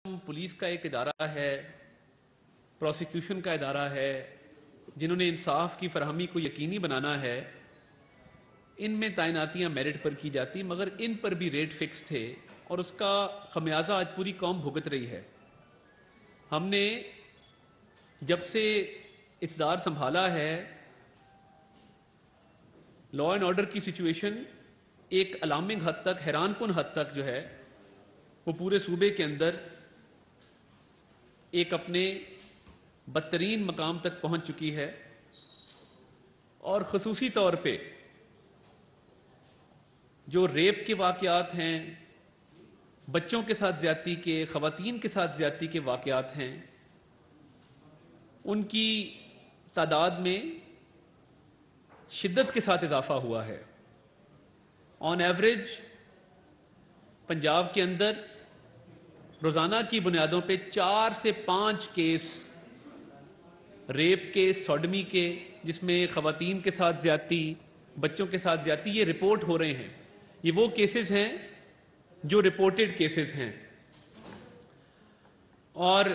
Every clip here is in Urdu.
पुलिस का एक इदारा है, प्रोसिक्यूशन का इदारा है, जिन्होंने इंसाफ की फरहमी को यकीनी बनाना है, इनमें तैनातियां मेरिट पर की जाती, मगर इन पर भी रेट फिक्स थे और उसका खमियाजा आज पूरी कौम भुगत रही है। हमने जब से इक़्तिदार संभाला है, लॉ एंड ऑर्डर की सिचुएशन एक अलार्मिंग हद तक, हैरानकुन हद तक जो है वो पूरे सूबे के अंदर एक अपने बदतरीन मकाम तक पहुंच चुकी है। और ख़ुसूसी तौर पे जो रेप के वाक़यात हैं, बच्चों के साथ ज़्यादती के, ख़वातीन के साथ ज़्यादती के वाक़यात हैं, उनकी तादाद में शिद्दत के साथ इजाफा हुआ है। ऑन एवरेज पंजाब के अंदर रोज़ाना की बुनियादों पे 4 से 5 केस रेप के, सोडमी के, जिसमें ख़वातीन के साथ ज़्यादती, बच्चों के साथ ज़्यादती, ये रिपोर्ट हो रहे हैं। ये वो केसेस हैं जो रिपोर्टेड केसेस हैं और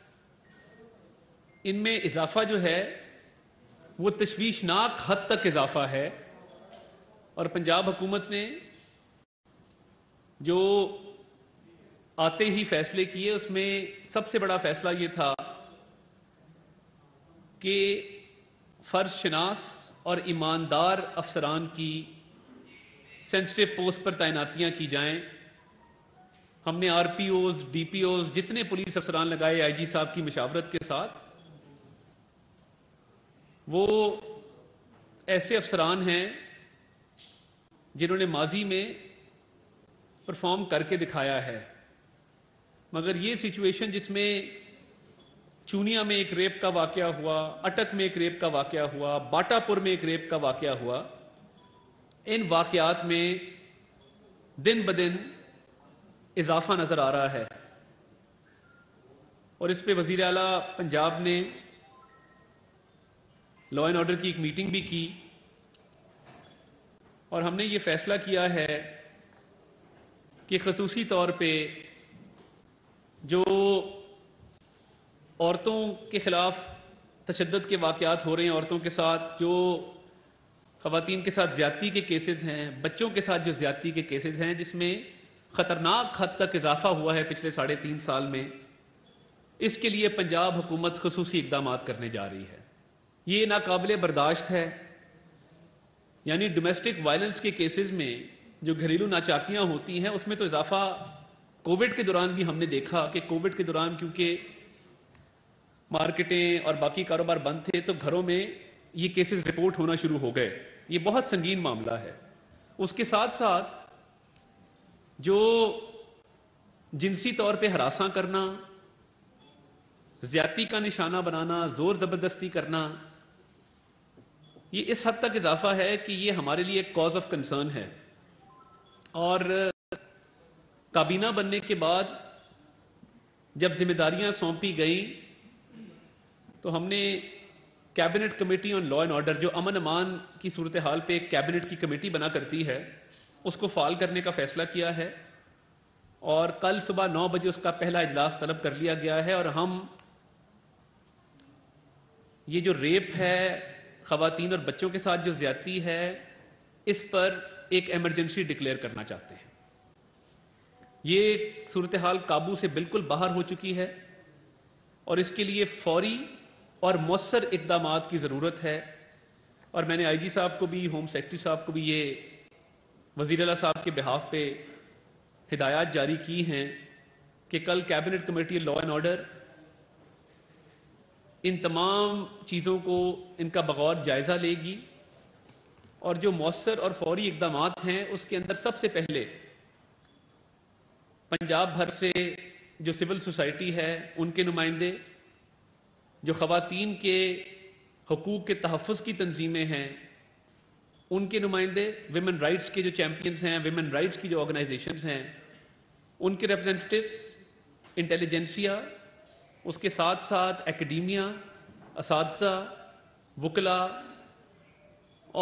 इनमें इजाफा जो है वो तशवीशनाक हद तक इजाफा है। और पंजाब हुकूमत ने जो आते ही फैसले किए, उसमें सबसे बड़ा फैसला ये था कि फर्ज शनास और ईमानदार अफसरान की सेंसिटिव पोस्ट पर तैनातियां की जाएं। हमने आरपीओज, डीपीओज, जितने पुलिस अफसरान लगाए आईजी साहब की मशावरत के साथ, वो ऐसे अफसरान हैं जिन्होंने माजी में परफॉर्म करके दिखाया है। मगर ये सिचुएशन जिसमें चूनिया में एक रेप का वाकया हुआ, अटक में एक रेप का वाकया हुआ, बाटापुर में एक रेप का वाकया हुआ, इन वाकयात में दिन ब दिन इजाफा नजर आ रहा है। और इस पे वजीर आला पंजाब ने लॉ एंड ऑर्डर की एक मीटिंग भी की और हमने ये फैसला किया है कि खसूसी तौर पे जो औरतों के खिलाफ तशद्दुद के वाक़यात हो रहे हैं, औरतों के साथ जो ख़वातीन के साथ ज़्यादती के केसेस हैं, बच्चों के साथ जो ज़्यादती के केसेस हैं, जिसमें ख़तरनाक हद तक इजाफा हुआ है पिछले 3.5 साल में, इसके लिए पंजाब हुकूमत खसूसी इक़दाम करने जा रही है। ये नाकाबिले बर्दाश्त है। यानी डोमेस्टिक वायलेंस के केसेस में जो घरेलू नाचाकियाँ होती हैं, उसमें तो इजाफा कोविड के दौरान भी हमने देखा कि कोविड के दौरान क्योंकि मार्केटें और बाकी कारोबार बंद थे, तो घरों में ये केसेस रिपोर्ट होना शुरू हो गए। ये बहुत संगीन मामला है। उसके साथ साथ जो जिनसी तौर पे हरासा करना, ज्यादती का निशाना बनाना, जोर जबरदस्ती करना, ये इस हद तक इजाफा है कि ये हमारे लिए एक कॉज ऑफ कंसर्न है। और काबीना बनने के बाद जब जिम्मेदारियां सौंपी गई तो हमने cabinet committee on law and order, जो अमन अमान की सूरत हाल पे एक कैबिनेट की कमेटी बना करती है, उसको फाल करने का फैसला किया है। और कल सुबह 9 बजे उसका पहला इजलास तलब कर लिया गया है। और हम ये जो रेप है, ख़वातीन और बच्चों के साथ जो ज़्यादती है, इस पर एक इमरजेंसी डिक्लेयर करना चाहते हैं। ये सूरत हाल काबू से बिल्कुल बाहर हो चुकी है और इसके लिए फौरी और मौसर इक़दामात की ज़रूरत है। और मैंने आईजी साहब को भी, होम सेक्रेटरी साहब को भी ये वज़ीर आला साहब के बिहाफ पे हिदायत जारी की हैं कि कल cabinet committee law and order इन तमाम चीज़ों को, इनका बगौर जायज़ा लेगी और जो मौसर और फौरी इक़दामात हैं उसके अंदर सबसे पहले पंजाब भर से जो सिविल सोसाइटी है उनके नुमाइंदे, जो ख़वातीन के हकूक़ के तहफ़्फ़ुज़ की तंजीमें हैं उनके नुमाइंदे, विमेन राइट्स के जो चैम्पियंस हैं, विमेन राइट्स की जो ऑर्गेनाइजेशंस हैं उनके रिप्रेजेंटेटिव्स, इंटेलिजेंसिया, उसके साथ साथ एकेडमिया, असातिज़ा, वकला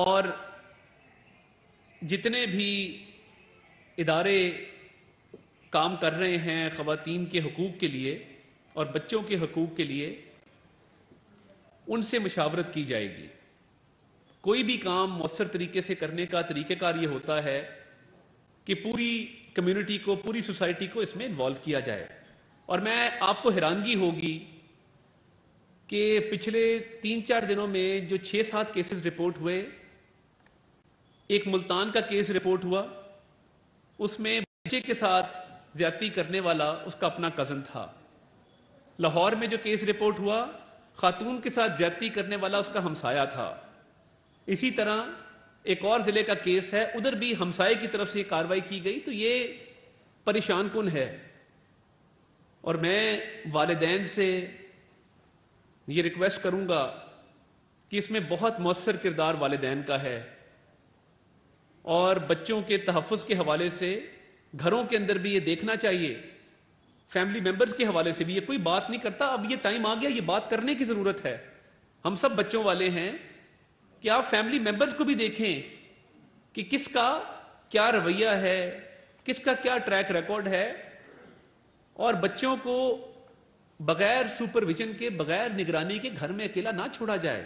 और जितने भी इदारे کام کر رہے ہیں خواتین کے حقوق کے لیے اور بچوں کے حقوق کے لیے، ان سے مشاورت کی جائے گی۔ کوئی بھی کام مؤثر طریقے سے کرنے کا طریقہ کار یہ ہوتا ہے کہ پوری کمیونٹی کو، پوری سوسائٹی کو اس میں انوالو کیا جائے۔ اور میں آپ کو حیرانگی ہوگی کہ پچھلے 3-4 دنوں میں جو 6-7 کیسز رپورٹ ہوئے، ایک ملتان کا کیس رپورٹ ہوا، اس میں بچے کے ساتھ زیادتی کرنے والا اس کا اپنا کزن تھا۔ لاہور میں جو کیس رپورٹ ہوا، خاتون کے ساتھ زیادتی کرنے والا اس کا ہمسایہ تھا۔ اسی طرح ایک اور ضلع کا کیس ہے، ادھر بھی ہمسائے کی طرف سے یہ کارروائی کی گئی۔ تو یہ پریشان کن ہے، اور میں والدین سے یہ ریکویسٹ کروں گا کہ اس میں بہت مؤثر کردار والدین کا ہے، اور بچوں کے تحفظ کے حوالے سے گھروں کے اندر بھی یہ دیکھنا چاہیے، فیملی ممبرز کے حوالے سے بھی۔ یہ کوئی بات نہیں کرتا، اب یہ ٹائم آ گیا، یہ بات کرنے کی ضرورت ہے۔ ہم سب بچوں والے ہیں کہ آپ فیملی ممبرز کو بھی دیکھیں کہ کس کا کیا رویہ ہے، کس کا کیا ٹریک ریکارڈ ہے، اور بچوں کو بغیر سپرویژن کے، بغیر نگرانی کے گھر میں اکیلا نہ چھوڑا جائے۔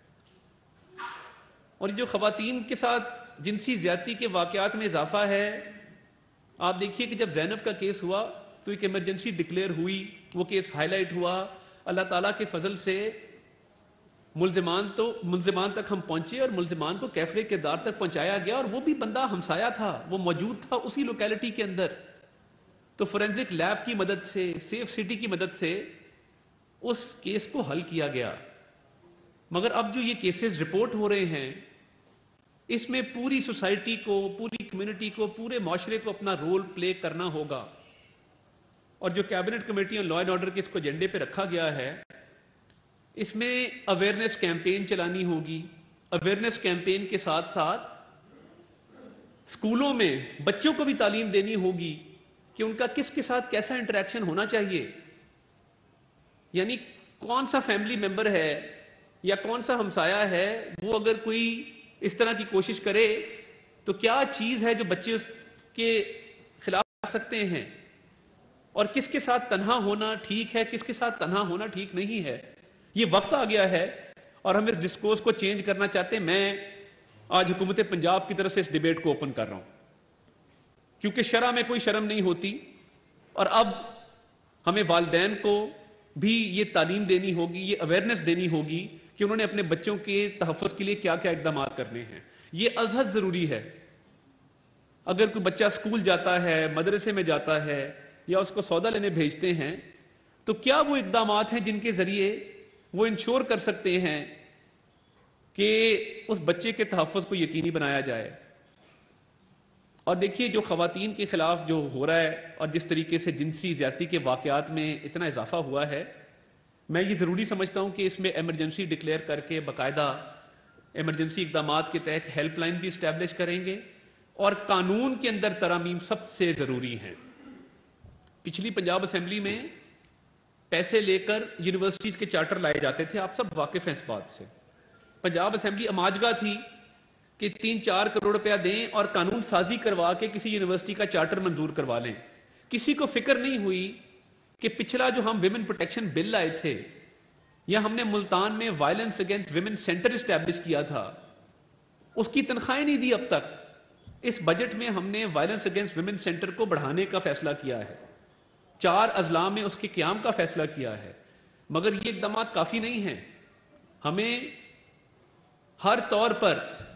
اور جو خواتین کے ساتھ جنسی زیادتی کے واقعات میں اضافہ ہے، آپ دیکھیے کہ جب زینب کا کیس ہوا تو ایک ایمرجنسی ڈکلیئر ہوئی، وہ کیس ہائی لائٹ ہوا، اللہ تعالیٰ کے فضل سے ملزمان تک ہم پہنچے، اور ملزمان کو کیفر کردار تک پہنچایا گیا، اور وہ بھی بندہ ہمسایہ تھا، وہ موجود تھا اسی لوکیلٹی کے اندر۔ تو فورینزک لیب کی مدد سے، سیف سٹی کی مدد سے اس کیس کو حل کیا گیا۔ مگر اب جو یہ کیسز رپورٹ ہو رہے ہیں، اس میں پوری سوسائٹی کو، پوری کمیونٹی کو، پورے معاشرے کو اپنا رول پلے کرنا ہوگا۔ اور جو cabinet committee on law and order کے اس کو ایجنڈے پہ رکھا گیا ہے، اس میں اویئرنیس کیمپین چلانی ہوگی۔ اویئرنیس کیمپین کے ساتھ ساتھ اسکولوں میں بچوں کو بھی تعلیم دینی ہوگی کہ ان کا کس کے ساتھ کیسا انٹریکشن ہونا چاہیے، یعنی کون سا فیملی ممبر ہے یا کون سا ہمسایہ ہے، وہ اگر کوئی اس طرح کی کوشش کرے تو کیا چیز ہے جو بچے اس کے خلاف آ سکتے ہیں، اور کس کے ساتھ تنہا ہونا ٹھیک ہے، کس کے ساتھ تنہا ہونا ٹھیک نہیں ہے۔ یہ وقت آ گیا ہے اور ہم اس ڈسکورس کو چینج کرنا چاہتے ہیں۔ میں آج حکومت پنجاب کی طرف سے اس ڈیبیٹ کو اوپن کر رہا ہوں، کیونکہ شرع میں کوئی شرم نہیں ہوتی، اور اب ہمیں والدین کو بھی یہ تعلیم دینی ہوگی، یہ اویئرنیس دینی ہوگی کہ انہوں نے اپنے بچوں کے تحفظ کے لیے کیا کیا اقدامات کرنے ہیں۔ یہ ازحد ضروری ہے۔ اگر کوئی بچہ اسکول جاتا ہے، مدرسے میں جاتا ہے، یا اس کو سودا لینے بھیجتے ہیں، تو کیا وہ اقدامات ہیں جن کے ذریعے وہ انشور کر سکتے ہیں کہ اس بچے کے تحفظ کو یقینی بنایا جائے۔ اور دیکھیے جو خواتین کے خلاف جو ہو رہا ہے، اور جس طریقے سے جنسی زیادتی کے واقعات میں اتنا اضافہ ہوا ہے، میں یہ ضروری سمجھتا ہوں کہ اس میں ایمرجنسی ڈکلیئر کر کے باقاعدہ ایمرجنسی اقدامات کے تحت ہیلپ لائن بھی اسٹیبلش کریں گے، اور قانون کے اندر ترامیم سب سے ضروری ہیں۔ پچھلی پنجاب اسمبلی میں پیسے لے کر یونیورسٹیز کے چارٹر لائے جاتے تھے، آپ سب واقف ہیں اس بات سے۔ پنجاب اسمبلی اماجگاہ تھی کہ 3-4 کروڑ روپیہ دیں اور قانون سازی کروا کے کسی یونیورسٹی کا چارٹر منظور کروا لیں۔ کسی کو فکر نہیں ہوئی کہ پچھلا جو ہم ویمن پروٹیکشن بل لائے تھے، یا ہم نے ملتان میں violence against women centre establish کیا تھا، اس کی تنخواہیں نہیں دی اب تک۔ اس بجٹ میں ہم نے وائلنس اگینسٹ ویمن سینٹر کو بڑھانے کا فیصلہ کیا ہے، 4 اضلاع میں اس کے قیام کا فیصلہ کیا ہے، مگر یہ اقدامات کافی نہیں ہیں۔ ہمیں ہر طور پر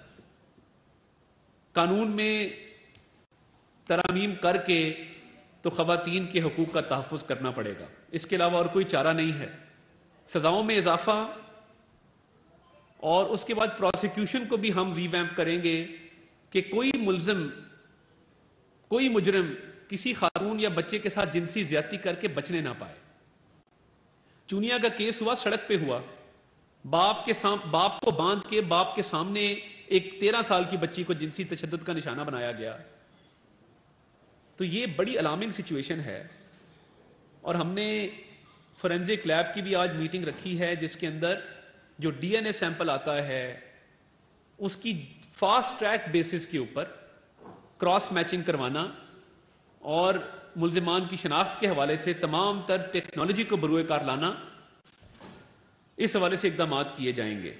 قانون میں ترامیم کر کے تو خواتین کے حقوق کا تحفظ کرنا پڑے گا، اس کے علاوہ اور کوئی چارہ نہیں ہے۔ سزاؤں میں اضافہ، اور اس کے بعد پروسیکیوشن کو بھی ہم ریویمپ کریں گے کہ کوئی ملزم، کوئی مجرم کسی خاتون یا بچے کے ساتھ جنسی زیادتی کر کے بچنے نہ پائے۔ چونیا کا کیس ہوا، سڑک پہ ہوا، باپ کو باندھ کے باپ کے سامنے ایک 13 سال کی بچی کو جنسی تشدد کا نشانہ بنایا گیا۔ تو یہ بڑی الارمنگ سچویشن ہے، اور ہم نے فورینزک لیب کی بھی آج میٹنگ رکھی ہے، جس کے اندر جو ڈی این اے سیمپل آتا ہے اس کی فاسٹ ٹریک بیسس کے اوپر کراس میچنگ کروانا، اور ملزمان کی شناخت کے حوالے سے تمام تر ٹیکنالوجی کو بروئے کار لانا، اس حوالے سے اقدامات کیے جائیں گے۔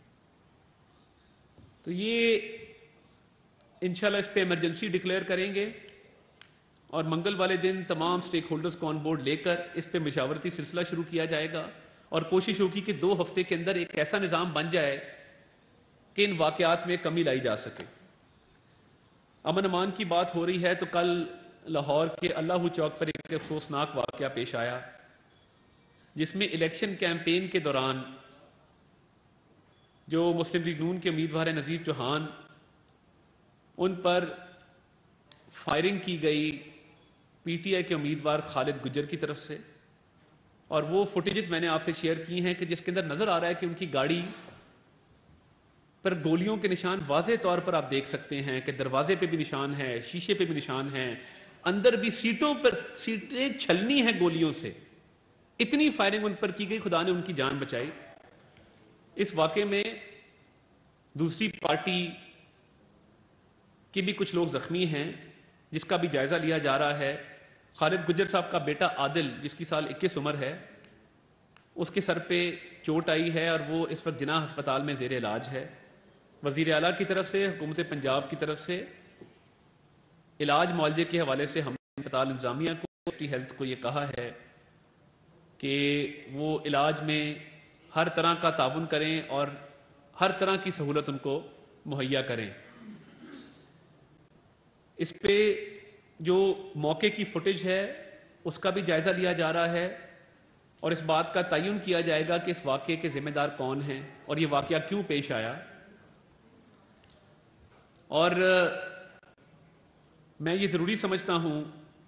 تو یہ انشاءاللہ اس پہ ایمرجنسی ڈکلیئر کریں گے، اور منگل والے دن تمام سٹیک ہولڈرز کو آن بورڈ لے کر اس پہ مشاورتی سلسلہ شروع کیا جائے گا، اور کوشش ہوگی کہ 2 ہفتے کے اندر ایک ایسا نظام بن جائے کہ ان واقعات میں کمی لائی جا سکے۔ امن امان کی بات ہو رہی ہے تو کل لاہور کے اللہ چوک پر ایک افسوسناک واقعہ پیش آیا، جس میں الیکشن کیمپین کے دوران جو مسلم لیگ نون کے امیدوار ہیں نذیر چوہان، ان پر فائرنگ کی گئی پی ٹی آئی کے امیدوار خالد گجر کی طرف سے، اور وہ فوٹیجز میں نے آپ سے شیئر کی ہیں کہ جس کے اندر نظر آ رہا ہے کہ ان کی گاڑی پر گولیوں کے نشان واضح طور پر آپ دیکھ سکتے ہیں کہ دروازے پہ بھی نشان ہے، شیشے پہ بھی نشان ہے، اندر بھی سیٹوں پر سیٹیں چھلنی ہیں گولیوں سے، اتنی فائرنگ ان پر کی گئی، خدا نے ان کی جان بچائی۔ اس واقعے میں دوسری پارٹی کے بھی کچھ لوگ زخمی ہیں، جس کا بھی جائزہ لیا جا رہا ہے۔ خالد گجر صاحب کا بیٹا عادل، جس کی سال 21 عمر ہے، اس کے سر پہ چوٹ آئی ہے اور وہ اس وقت جناح ہسپتال میں زیر علاج ہے۔ وزیر اعلیٰ کی طرف سے، حکومت پنجاب کی طرف سے علاج معالجے کے حوالے سے ہم نے ہسپتال انتظامیہ کو، ہیلتھ کو یہ کہا ہے کہ وہ علاج میں ہر طرح کا تعاون کریں اور ہر طرح کی سہولت ان کو مہیا کریں۔ اس پہ جو موقع کی فوٹیج ہے اس کا بھی جائزہ لیا جا رہا ہے، اور اس بات کا تعین کیا جائے گا کہ اس واقعے کے ذمہ دار کون ہیں اور یہ واقعہ کیوں پیش آیا۔ اور میں یہ ضروری سمجھتا ہوں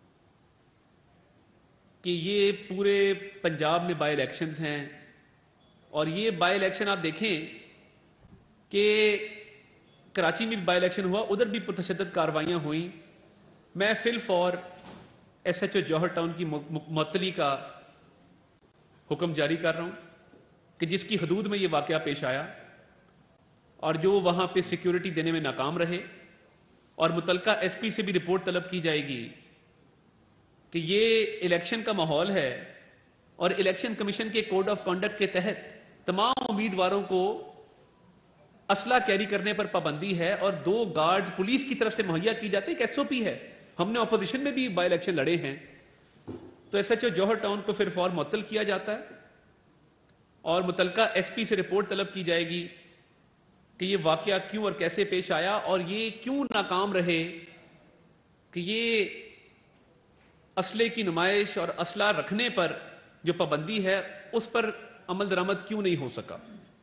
کہ یہ پورے پنجاب میں بائی الیکشنز ہیں، اور یہ بائی الیکشن آپ دیکھیں کہ کراچی میں بائی الیکشن ہوا، ادھر بھی پرتشدد کارروائیاں ہوئیں۔ میں فی الفور S H O Johar Town کی معطلی کا حکم جاری کر رہا ہوں کہ جس کی حدود میں یہ واقعہ پیش آیا اور جو وہاں پہ سیکیورٹی دینے میں ناکام رہے، اور متعلقہ ایس پی سے بھی رپورٹ طلب کی جائے گی کہ یہ الیکشن کا ماحول ہے، اور الیکشن کمیشن کے کوڈ آف کنڈکٹ کے تحت تمام امیدواروں کو اسلحہ کیری کرنے پر پابندی ہے، اور 2 گارڈز پولیس کی طرف سے مہیا کی جاتی ہے، ایک ایس او پی ہے۔ ہم نے اپوزیشن میں بھی بائی الیکشن لڑے ہیں، تو S H O Johar Town کو پھر فور معطل کیا جاتا ہے، اور متعلقہ ایس پی سے رپورٹ طلب کی جائے گی کہ یہ واقعہ کیوں اور کیسے پیش آیا، اور یہ کیوں ناکام رہے کہ یہ اسلحے کی نمائش اور اسلحہ رکھنے پر جو پابندی ہے اس پر عمل درآمد کیوں نہیں ہو سکا۔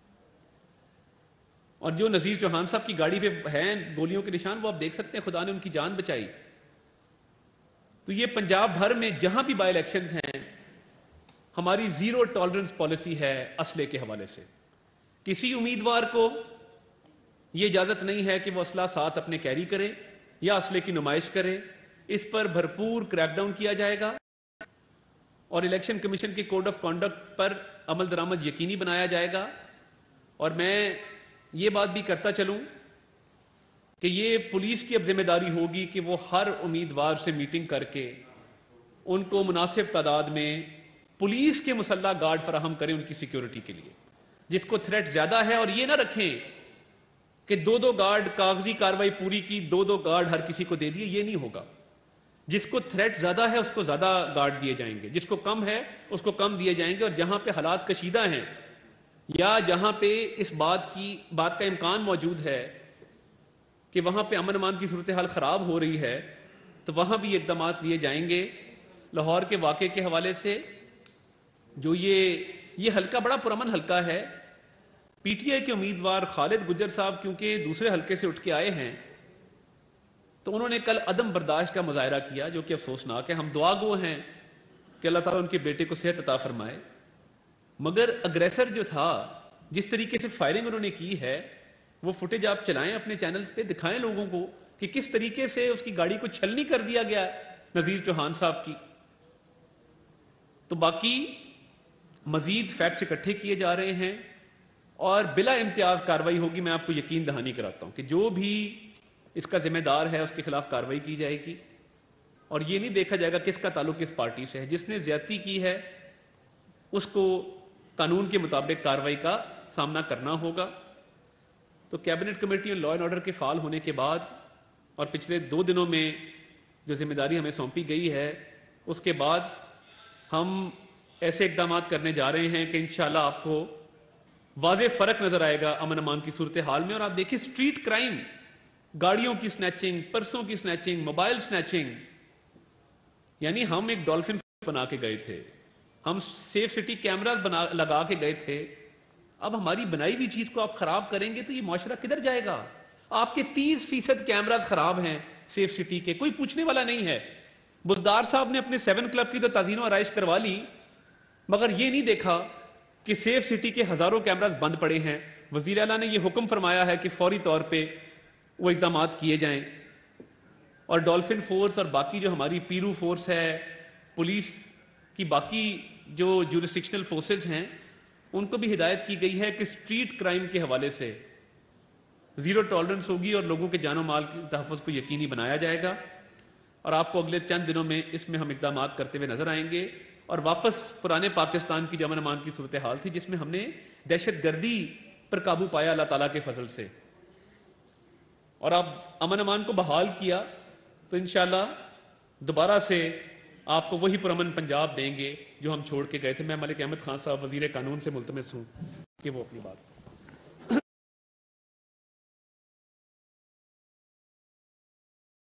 اور جو نذیر چوہان صاحب کی گاڑی پہ ہیں گولیوں کے نشان، وہ آپ دیکھ سکتے ہیں، خدا نے ان کی جان بچائی۔ تو یہ پنجاب بھر میں جہاں بھی بائی الیکشنز ہیں، ہماری 0 ٹالرنس پالیسی ہے اسلحے کے حوالے سے۔ کسی امیدوار کو یہ اجازت نہیں ہے کہ وہ اسلحہ ساتھ اپنے کیری کرے یا اسلحے کی نمائش کرے، اس پر بھرپور کریک ڈاؤن کیا جائے گا، اور الیکشن کمیشن کے کوڈ آف کنڈکٹ پر عمل درآمد یقینی بنایا جائے گا۔ اور میں یہ بات بھی کرتا چلوں کہ یہ پولیس کی اب ذمہ داری ہوگی کہ وہ ہر امیدوار سے میٹنگ کر کے ان کو مناسب تعداد میں پولیس کے مسلح گارڈ فراہم کریں ان کی سیکیورٹی کے لیے، جس کو تھریٹ زیادہ ہے، اور یہ نہ رکھیں کہ 2 گارڈ کاغذی کاروائی پوری کی 2 گارڈ ہر کسی کو دے دیے، یہ نہیں ہوگا۔ جس کو تھریٹ زیادہ ہے اس کو زیادہ گارڈ دیے جائیں گے، جس کو کم ہے اس کو کم دیے جائیں گے، اور جہاں پہ حالات کشیدہ ہیں یا جہاں پہ اس بات کا امکان موجود ہے کہ وہاں پہ امن امان کی صورتحال خراب ہو رہی ہے، تو وہاں بھی اقدامات لیے جائیں گے۔ لاہور کے واقعے کے حوالے سے جو یہ حلقہ بڑا پرامن حلقہ ہے، پی ٹی آئی کے امیدوار خالد گجر صاحب کیونکہ دوسرے حلقے سے اٹھ کے آئے ہیں، تو انہوں نے کل عدم برداشت کا مظاہرہ کیا، جو کہ افسوسناک ہے۔ ہم دعا گو ہیں کہ اللہ تعالیٰ ان کے بیٹے کو صحت عطا فرمائے، مگر اگریسر جو تھا، جس طریقے سے فائرنگ انہوں نے کی ہے، وہ فوٹیج آپ چلائیں اپنے چینلز پہ، دکھائیں لوگوں کو کہ کس طریقے سے اس کی گاڑی کو چھلنی کر دیا گیا نذیر چوہان صاحب کی۔ تو باقی مزید فیکٹس اکٹھے کیے جا رہے ہیں اور بلا امتیاز کارروائی ہوگی۔ میں آپ کو یقین دہانی کراتا ہوں کہ جو بھی اس کا ذمہ دار ہے اس کے خلاف کارروائی کی جائے گی، اور یہ نہیں دیکھا جائے گا کس کا تعلق کس پارٹی سے ہے. جس نے زیادتی کی ہے اس کو قانون کے مطابق کارروائی کا سامنا کرنا ہوگا. تو کیبنٹ کمیٹی اور لا اینڈ آرڈر کے فعال ہونے کے بعد اور پچھلے 2 دنوں میں جو ذمہ داری ہمیں سونپی گئی ہے اس کے بعد ہم ایسے اقدامات کرنے جا رہے ہیں کہ انشاءاللہ آپ کو واضح فرق نظر آئے گا امن امان کی صورتحال میں. اور آپ دیکھیں اسٹریٹ کرائم, گاڑیوں کی سنیچنگ, پرسوں کی سنیچنگ, موبائل سنیچنگ, یعنی ہم ایک ڈولفن بنا کے گئے تھے, ہم سیف سٹی کیمراز لگا کے گئے تھے. اب ہماری بنائی ہوئی چیز کو آپ خراب کریں گے تو یہ معاشرہ کدھر جائے گا؟ آپ کے 30% کیمراز خراب ہیں سیف سٹی کے, کوئی پوچھنے والا نہیں ہے. بزدار صاحب نے اپنے 7 کلب کی تو تعزین و آرائش کروا لی, مگر یہ نہیں دیکھا کہ سیف سٹی کے ہزاروں کیمراز بند پڑے ہیں. وزیر اعلیٰ نے یہ حکم فرمایا ہے کہ فوری طور پہ وہ اقدامات کیے جائیں. اور ڈولفن فورس اور باقی جو ہماری پیرو فورس ہے, پولیس کی باقی جو جورسڈکشنل فورسز ہیں, ان کو بھی ہدایت کی گئی ہے کہ اسٹریٹ کرائم کے حوالے سے زیرو ٹالرنس ہوگی اور لوگوں کے جان و مال کے تحفظ کو یقینی بنایا جائے گا. اور آپ کو اگلے چند دنوں میں اس میں ہم اقدامات کرتے ہوئے نظر آئیں گے اور واپس پرانے پاکستان کی جو امن امان کی صورتحال تھی جس میں ہم نے دہشت گردی پر قابو پایا اللہ تعالیٰ کے فضل سے, اور اب امن امان کو بحال کیا, تو انشاءاللہ دوبارہ سے آپ کو وہی پرامن پنجاب دیں گے جو ہم چھوڑ کے گئے تھے. میں ملک احمد خان صاحب وزیر قانون سے ملتمس ہوں کہ وہ اپنی بات